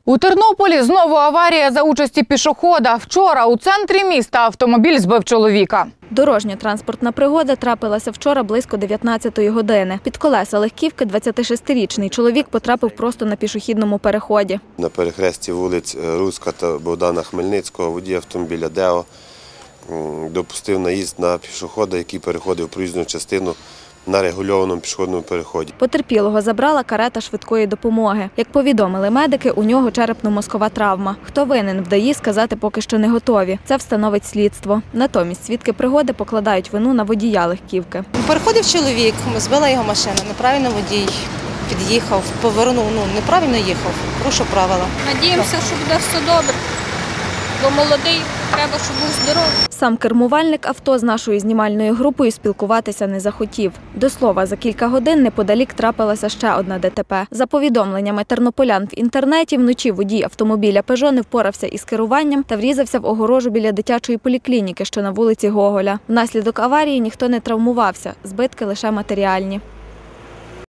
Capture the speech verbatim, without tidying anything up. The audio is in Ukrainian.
У Тернополі знову аварія за участі пішохода. Вчора у центрі міста автомобіль збив чоловіка. Дорожньо-транспортна пригода трапилася вчора близько дев'ятнадцятої години. Під колеса легківки двадцятишестирічний чоловік потрапив просто на пішохідному переході. На перехресті вулиць Руська та Богдана Хмельницького водій автомобіля Део допустив наїзд на пішохода, який переходив проїзну частину на регульованому пішохідному переході. Потерпілого забрала карета швидкої допомоги. Як повідомили медики, у нього черепно-мозкова травма. Хто винен в ДАІ, сказати поки що не готові. Це встановить слідство. Натомість свідки пригоди покладають вину на водія легківки. Переходив чоловік, збила його машина, неправильно водій під'їхав, повернув, ну неправильно їхав, порушив правила. Надіємося, що буде все добре, бо молодий, треба, щоб був здоровий. Сам кермувальник авто з нашою знімальною групою спілкуватися не захотів. До слова, за кілька годин неподалік трапилася ще одна ДТП. За повідомленнями тернополян в інтернеті, вночі водій автомобіля «Пежо» не впорався із керуванням та врізався в огорожу біля дитячої поліклініки, що на вулиці Гоголя. Внаслідок аварії ніхто не травмувався, збитки лише матеріальні.